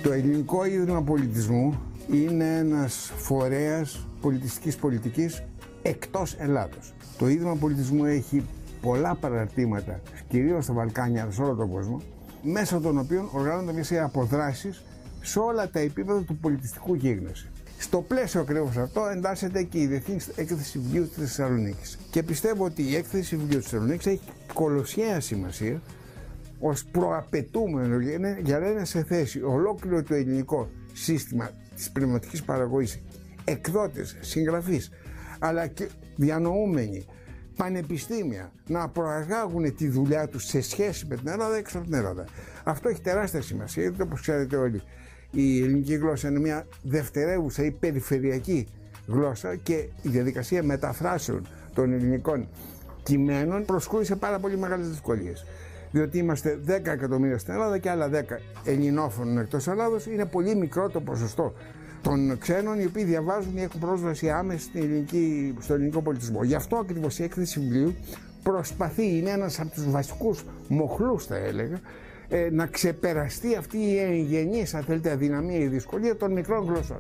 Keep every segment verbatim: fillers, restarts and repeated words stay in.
Το Ελληνικό Ίδρυμα Πολιτισμού είναι ένας φορέας πολιτιστικής πολιτικής εκτός Ελλάδος. Το Ίδρυμα Πολιτισμού έχει πολλά παραρτήματα, κυρίως στα Βαλκάνια, σε όλο τον κόσμο, μέσα των οποίων οργανώνονται μια σειρά από δράσεις σε όλα τα επίπεδα του πολιτιστικού γίγνεσθε. Στο πλαίσιο ακριβώς αυτό εντάσσεται και η Διεθνή Έκθεση Βιβλίου της Θεσσαλονίκης. Και πιστεύω ότι η Έκθεση Βιβλίου της Θεσσαλονίκης έχει κολοσιαία σημασία ως προαπαιτούμενο για να είναι σε θέση ολόκληρο το ελληνικό σύστημα της πνευματικής παραγωγής, εκδότες, συγγραφείς, αλλά και διανοούμενοι, πανεπιστήμια να προαγάγουν τη δουλειά τους σε σχέση με την Ελλάδα έξω από την Ελλάδα. Αυτό έχει τεράστια σημασία, γιατί όπως ξέρετε όλοι, η ελληνική γλώσσα είναι μια δευτερεύουσα ή περιφερειακή γλώσσα και η διαδικασία μεταφράσεων των ελληνικών κειμένων προσκρούει σε πάρα πολύ μεγάλες δυσκολίες. Διότι είμαστε δέκα εκατομμύρια στην Ελλάδα και άλλα δέκα ελληνόφωνων εκτός Ελλάδος, είναι πολύ μικρό το ποσοστό των ξένων οι οποίοι διαβάζουν ή έχουν πρόσβαση άμεση στην ελληνική, στο ελληνικό πολιτισμό. Γι' αυτό ακριβώς η έκθεση βιβλίου προσπαθεί, είναι ένας από τους βασικούς μοχλούς θα έλεγα, ε, να ξεπεραστεί αυτή η εγγενής, αν θέλετε, αδυναμία ή δυσκολία των μικρών γλωσσών.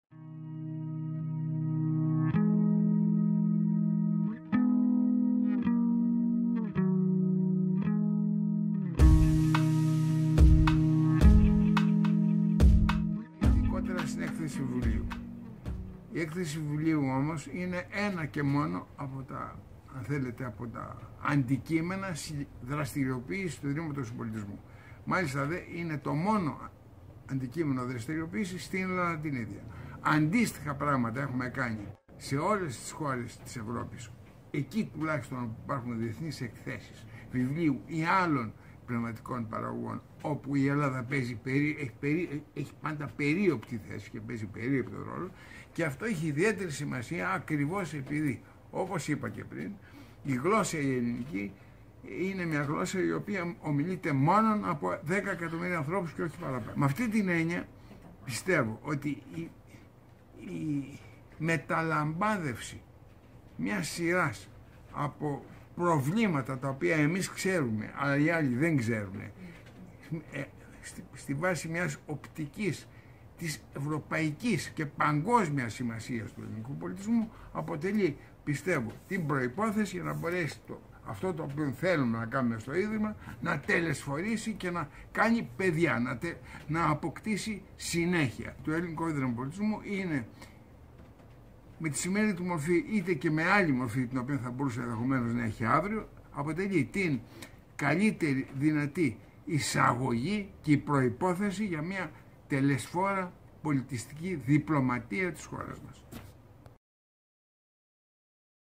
Στην έκθεση βιβλίου. Η έκθεση βιβλίου όμως είναι ένα και μόνο από τα, αν θέλετε, από τα αντικείμενα δραστηριοποίηση του Ιδρύματος του Πολιτισμού. Μάλιστα δε είναι το μόνο αντικείμενο δραστηριοποίηση στην Ελλάδα την ίδια. Αντίστοιχα πράγματα έχουμε κάνει σε όλες τις χώρες της Ευρώπης. Εκεί τουλάχιστον που υπάρχουν διεθνείς εκθέσεις βιβλίου ή άλλων πνευματικών παραγωγών, όπου η Ελλάδα παίζει περί, έχει, περί, έχει πάντα περίοπτη θέση και παίζει περίοπτο ρόλο, και αυτό έχει ιδιαίτερη σημασία ακριβώς επειδή, όπως είπα και πριν, η γλώσσα η ελληνική είναι μια γλώσσα η οποία ομιλείται μόνο από δέκα εκατομμύρια ανθρώπους και όχι παραπάνω. Με αυτή την έννοια πιστεύω ότι η, η μεταλαμπάδευση μιας σειράς από προβλήματα τα οποία εμείς ξέρουμε αλλά οι άλλοι δεν ξέρουν, ε, στη, στη βάση μιας οπτικής της ευρωπαϊκής και παγκόσμιας σημασίας του ελληνικού πολιτισμού, αποτελεί, πιστεύω, την προϋπόθεση για να μπορέσει το, αυτό το οποίο θέλουμε να κάνουμε στο Ίδρυμα να τελεσφορήσει και να κάνει παιδιά, να, τε, να αποκτήσει συνέχεια. Το Ελληνικό Ίδρυμα Πολιτισμού είναι με τη σημερινή του μορφή, είτε και με άλλη μορφή την οποία θα μπορούσε ενδεχομένως να έχει αύριο, αποτελεί την καλύτερη δυνατή εισαγωγή και η προϋπόθεση για μια τελεσφόρα πολιτιστική διπλωματία της χώρας μας.